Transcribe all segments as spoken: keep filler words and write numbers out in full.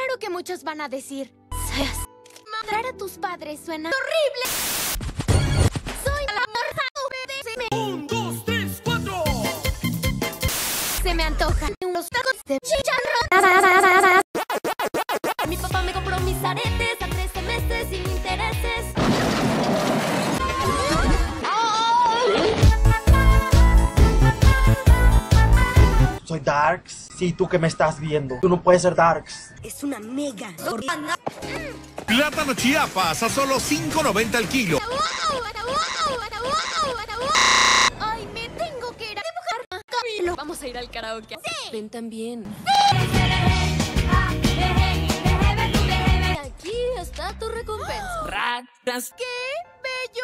Claro que muchos van a decir, mandar a tus padres suena horrible. Soy la morsa. Un, dos, tres, cuatro. Se me antojan unos tacos de chicharrón. Mi papá me compró mis aretes a trece meses sin intereses. Soy Darks. Sí, tú que me estás viendo. Tú no puedes ser Darks. Es una mega. Plátano Chiapas a solo cinco noventa el kilo. Ay, me tengo que ir a dibujar. Camilo, vamos a ir al karaoke. Sí. Ven también. Aquí está tu recompensa. Ratas. ¡Qué bello!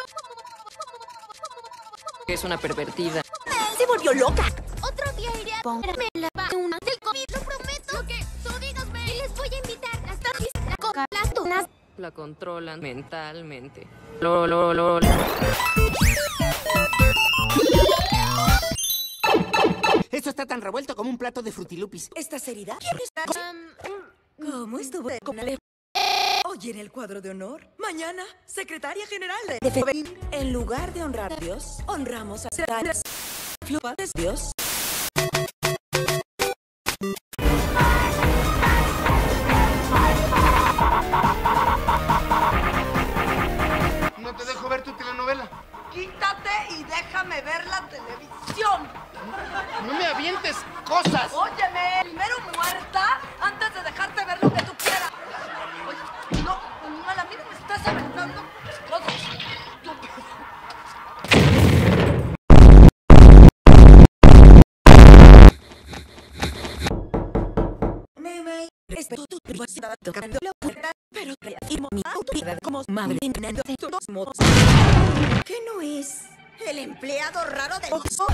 Es una pervertida. Se volvió loca. Otro día iré a ponerme la vacuna del COVID, lo prometo. Lo que tú digas, me. Y les voy a invitar hasta la coca las tunas. La controlan mentalmente. Lo, lo, lo, lo. Esto está tan revuelto como un plato de frutilupis. ¿Esta seriedad? Um, ¿Cómo estuvo con Ale? Hoy en el cuadro de honor, mañana, secretaria general de en lugar de honrar a Dios, honramos a secretarias. Flupas Dios. No te dejo ver tu telenovela. Quítate y déjame ver la televisión. No me avientes cosas. Óyeme, primero muerta antes de dejarte ver lo que tú quieras. Oye, no, a la mía me estás aventando cosas. Tú... Esto tú vas a tocando la puerta, pero y mi autoridad como madre de todos modos. ¿Qué no es el empleado raro de Oxxo?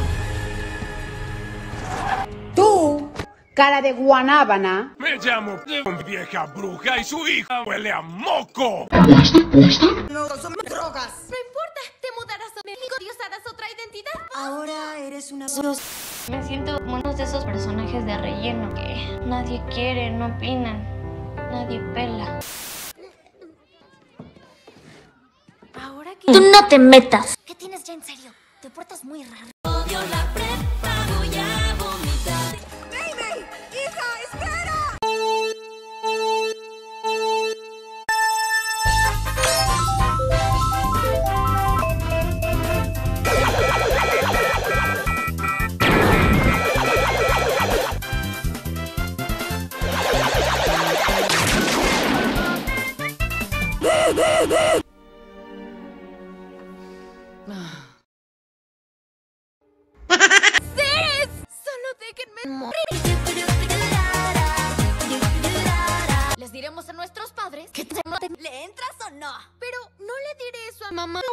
Tú, cara de guanábana. Me llamo vieja bruja y su hija huele a moco. No son drogas. no importa, te mudarás a México y usarás otra identidad. Ahora eres una... Me siento como uno de esos personajes de relleno que nadie quiere, no opinan, nadie pela. Ahora que... Tú no te metas. ¿Qué tienes ya en serio? Te portas muy raro. Odio la prepa, voy a vomitar. ¡Baby! ¡Hija, espera! Solo déjenme morir. Les diremos a nuestros padres que te maten. ¿Le entras o no? Pero no le diré eso a mamá.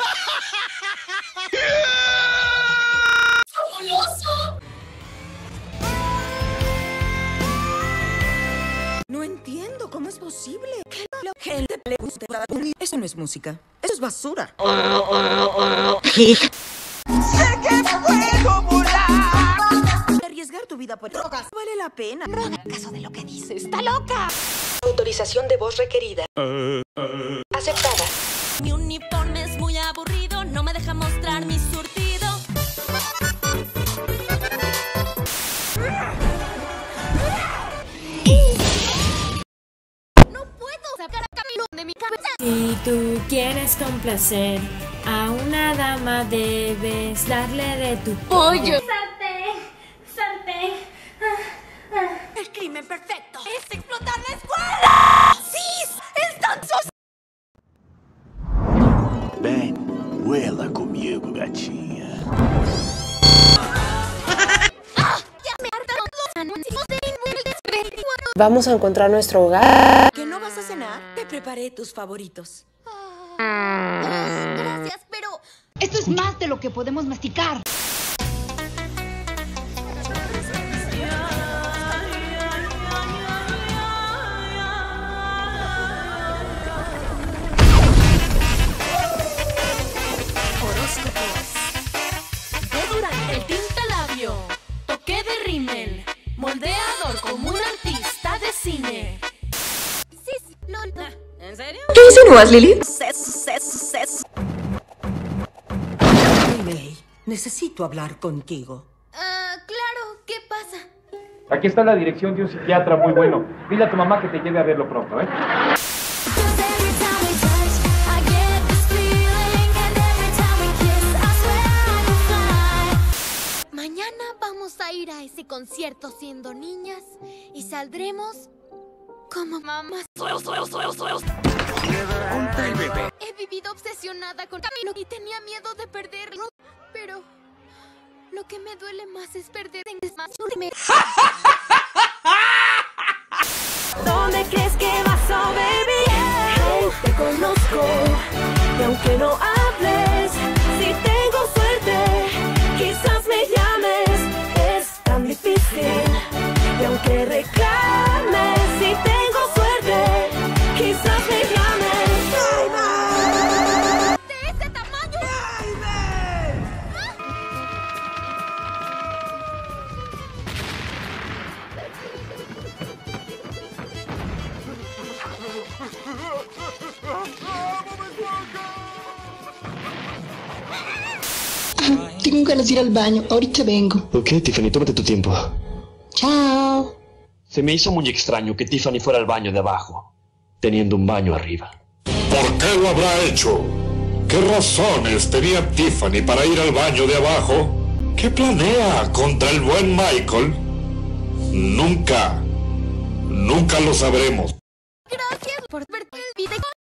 No entiendo cómo es posible que la gente le guste. Eso no es música, eso es basura. Arriesgar tu vida por drogas vale la pena. No haga caso de lo que dice, está loca. Autorización de voz requerida. Aceptada. Mi uniforme es muy aburrido, no me deja mostrar mi surtido. No puedo sacar a Camilo de mi cabeza. Si tú quieres complacer a una dama, debes darle de tu pollo. Salte, salte. El crimen perfecto es explotar la escuela. ¡Sí! ¡Están sos... Ven, vuela comigo, gatinha. Ya me hartaron los anuncios de Inmuebles. Vamos a encontrar nuestro hogar. ¿Que no vas a cenar? Te preparé tus favoritos. Gracias, pero... Esto es más de lo que podemos masticar. El tintalabio, toque de rímel, moldeador como un artista de cine. insinúas, Lily? May, necesito hablar contigo. Ah, claro, ¿qué pasa? Aquí está la dirección de un psiquiatra muy bueno. Dile a tu mamá que te lleve a verlo pronto, ¿eh? Mañana vamos a ir a ese concierto siendo niñas y saldremos como mamás. Ponte el bebé. He vivido obsesionada con Camilo y tenía miedo de perderlo, pero lo que me duele más es perder en más. ¿Dónde crees que vas, oh baby? Hey, te conozco, y aunque no hables, si tengo suerte, quizás me llames. Es tan difícil, y aunque reclames, si tengo suerte, quizás me llames. ¡De ese tamaño! Tengo ganas de ir al baño, ahorita vengo. Ok, Tiffany, tómate tu tiempo. Chao. Se me hizo muy extraño que Tiffany fuera al baño de abajo, teniendo un baño arriba. ¿Por qué lo habrá hecho? ¿Qué razones tenía Tiffany para ir al baño de abajo? ¿Qué planea contra el buen Michael? Nunca, nunca lo sabremos. Gracias por ver el video.